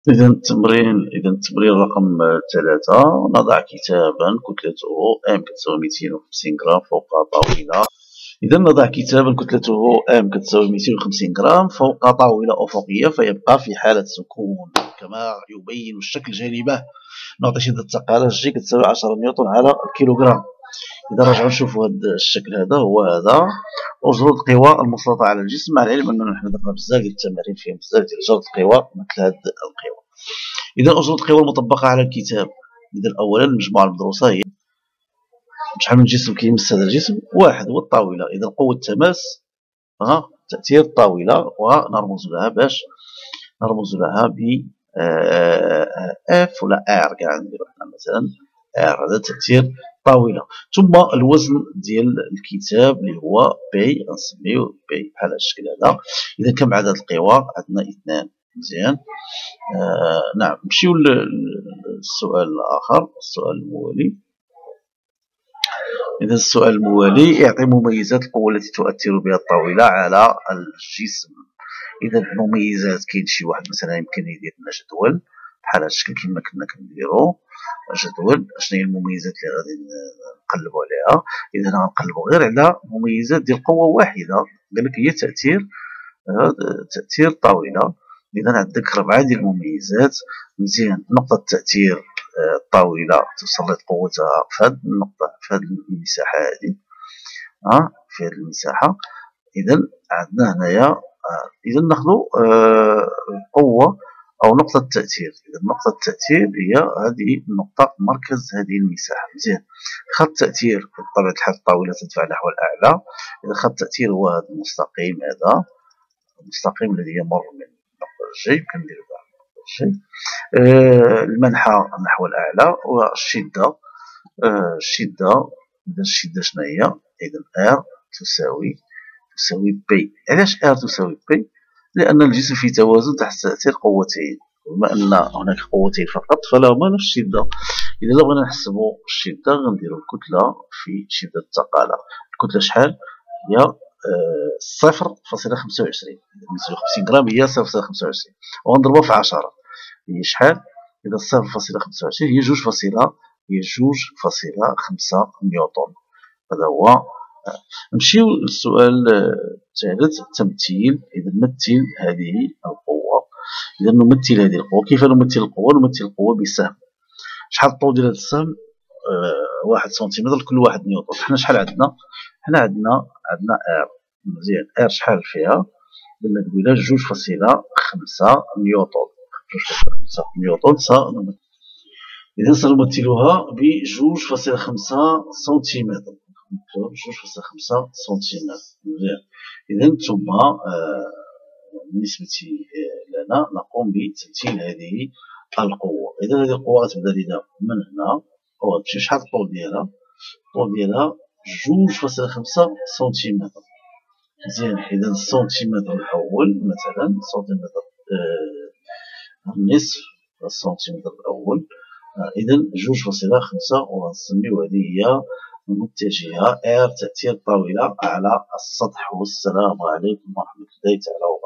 إذا التمرين رقم 3: نضع كتابا كتلته M كتساوي 250 غرام فوق طاولة. إذا نضع كتابا كتلته M كتساوي 250 غرام فوق طاولة أفقية فيبقى في حالة سكون كما يبين الشكل جانبه. نعطي شدة الثقالة G كتساوي 10 نيوتن على الكيلوغرام. إذا رجعوا نشوفوا هذا الشكل، هذا هو هذا أجرة القوى المسلطة على الجسم، مع العلم أننا نحن درنا بزاف ديال التمارين فيهم بزاف ديال جرة القوى مثل هذه القوى. إذا أجرة القوى المطبقة على الكتاب، إذا أولا المجموعة المدروسة هي شحال من جسم كيمس هذا الجسم؟ واحد هو الطاولة. إذا قوة التماس تأثير الطاولة، ونرمز لها باش نرمز لها ب اف ولا ار، كاع نديرو حنا مثلا ار، هذا تأثير طاولة. ثم الوزن ديال الكتاب اللي هو بي، غنسميوه بي بحال هذا الشكل هذا. إذا كم عدد القوى؟ عندنا 2. مزيان. نعم، نمشيو للسؤال الآخر، السؤال الموالي. إذا السؤال الموالي: اعطي مميزات القوة التي تؤثر بها الطاولة على الجسم. إذا المميزات، كاين شي واحد مثلا يمكن يدير لنا جدول بحال هذا الشكل كما كنا كنديرو جدول. شنو هي المميزات اللي غادي نقلبوا عليها؟ إذا غنقلبوا غير على مميزات ديال قوة واحدة، قال لك هي تأثير الطاولة. إذا عندك 4 ديال المميزات. مزيان. نقطة تأثير الطاولة تسلط قوتها في هذه النقطة، في هذه المساحة هذه، في هذه المساحة. إذا عندنا هنايا، إذا ناخذ قوة أو نقطة التأثير. إذا نقطة التأثير هي هذه النقطة، مركز هذه المساحة. مزيان. خط التأثير بطبيعة الحال الطاولة تدفع نحو الأعلى. إذا خط التأثير هو هذا المستقيم، هذا المستقيم الذي يمر من نقطة J، كنديرو كاع نقطة J. المنحى نحو الأعلى. والشدة، إذا الشدة شنو هي؟ إذا R تساوي بي. علاش R تساوي بي؟ لأن الجسم في توازن تحت تأثير قوتين، بما أن هناك قوتين فقط فلهما نفس الشدة. إذا لو بغينا نحسبوا الشدة غنديرو الكتلة في شدة الثقالة. الكتلة شحال هي؟ 0.25. 250 غرام هي 0.25، وغنضربوها في 10 هي شحال؟ إذا 0.25 هي 2.5 نيوتن. هذا هو. نمشيو للسؤال الثالث: التمثيل. إذا مثل هذه القوة. إذا نمثل هذه القوة. كيف نمثل القوة؟ نمثل القوة بسهم. شحال الطول ديال هذا السهم؟ 1 سنتيمتر لكل 1 نيوتن. حنا شحال عندنا؟ حنا عندنا ار. مزيان. ار شحال فيها؟ قلنا قبيله 2.5 نيوتن. 2.5 نيوتن. إذا سنمثلها ب 2.5 سنتيمتر. 2.5 سنتيمتر. مزيان. إذا ثم بالنسبة لنا نقوم بتمثيل هذه القوة. إذا هذه القوة غتبدا لنا من هنا وغتمشي. شحال الطول ديالها؟ الطول ديالها 2.5 سنتيمتر. مزيان. إذا السنتيمتر الأول مثلا، سنتيمتر النصف السنتيمتر الأول. إذا 2.5 وغنسميو هذه هي المتجهة R، تأثير الطاولة على السطح. والسلام عليكم ورحمة الله تعالى وبركاته.